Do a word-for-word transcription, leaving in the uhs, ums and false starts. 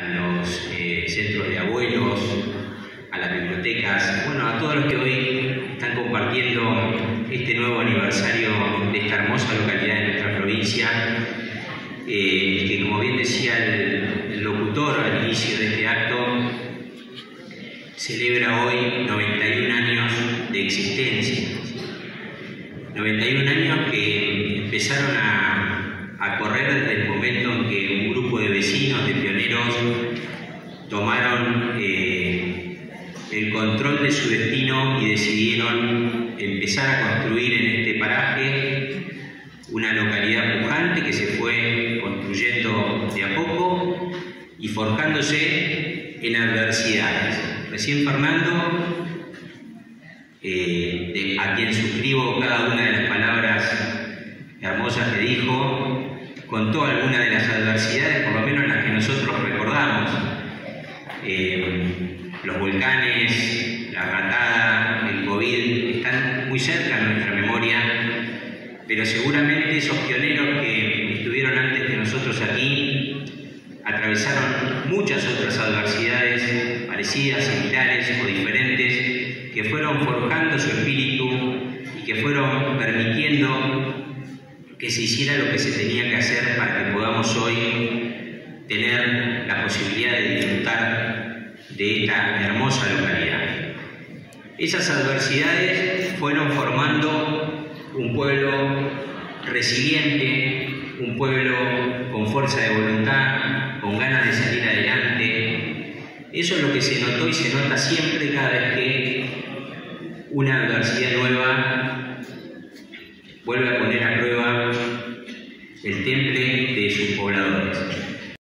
a los eh, centros de abuelos, a las bibliotecas, bueno, a todos los que hoy están compartiendo este nuevo aniversario de esta hermosa localidad de nuestra provincia, eh, que como bien decía el, el locutor al inicio de este acto, celebra hoy noventa y un años de existencia. noventa y un años que empezaron a, a correr desde el momento en que un grupo de vecinos, de pioneros, tomaron eh, el control de su destino y decidieron empezar a construir en este paraje una localidad pujante que se fue construyendo de a poco y forjándose en adversidades. Recién Fernando, eh, de, a quien suscribo cada una de las palabras hermosas que dijo, contó algunas de las adversidades, por lo menos las que nosotros recordamos. Eh, los volcanes, la ratada, el COVID, están muy cerca en nuestra memoria, pero seguramente esos pioneros que estuvieron antes que nosotros aquí atravesaron muchas otras adversidades parecidas, similares o diferentes, que fueron forjando su espíritu y que fueron permitiendo que se hiciera lo que se tenía que hacer para que podamos hoy tener la posibilidad de disfrutar de esta hermosa localidad. Esas adversidades fueron formando un pueblo resiliente, un pueblo con fuerza de voluntad, con ganas de salir adelante. Eso es lo que se notó y se nota siempre cada vez que una adversidad nueva vuelve a poner a prueba el temple de sus pobladores.